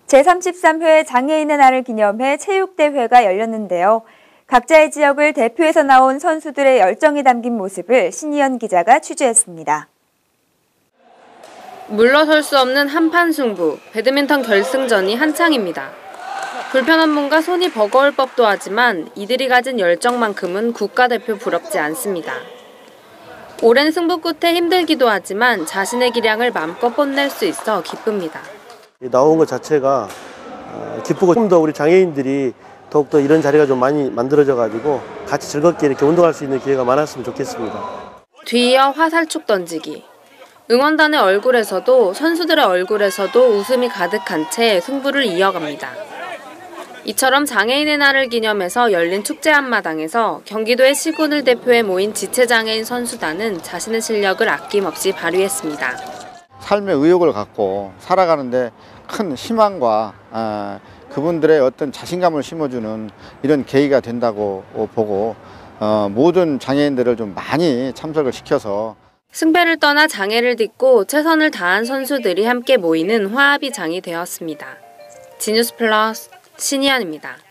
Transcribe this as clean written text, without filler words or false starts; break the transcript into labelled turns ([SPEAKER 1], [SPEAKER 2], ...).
[SPEAKER 1] 제33회 장애인의 날을 기념해 체육대회가 열렸는데요. 각자의 지역을 대표해서 나온 선수들의 열정이 담긴 모습을 신희연 기자가 취재했습니다.
[SPEAKER 2] 물러설 수 없는 한판 승부, 배드민턴 결승전이 한창입니다. 불편한 몸과 손이 버거울 법도 하지만 이들이 가진 열정만큼은 국가대표 부럽지 않습니다. 오랜 승부 끝에 힘들기도 하지만 자신의 기량을 마음껏 뽐낼 수 있어 기쁩니다.
[SPEAKER 3] 나온 것 자체가 기쁘고 좀 더 우리 장애인들이 더욱더 이런 자리가 좀 많이 만들어져가지고 같이 즐겁게 이렇게 운동할 수 있는 기회가 많았으면 좋겠습니다.
[SPEAKER 2] 뒤이어 화살촉 던지기. 응원단의 얼굴에서도 선수들의 얼굴에서도 웃음이 가득한 채 승부를 이어갑니다. 이처럼 장애인의 날을 기념해서 열린 축제 한마당에서 경기도의 시군을 대표해 모인 지체장애인 선수단은 자신의 실력을 아낌없이 발휘했습니다.
[SPEAKER 4] 삶의 의욕을 갖고 살아가는데 큰 희망과 그분들의 어떤 자신감을 심어주는 이런 계기가 된다고 보고 모든 장애인들을 좀 많이 참석을 시켜서
[SPEAKER 2] 승패를 떠나 장애를 딛고 최선을 다한 선수들이 함께 모이는 화합이 장이 되었습니다. 지뉴스 플러스 신희연입니다.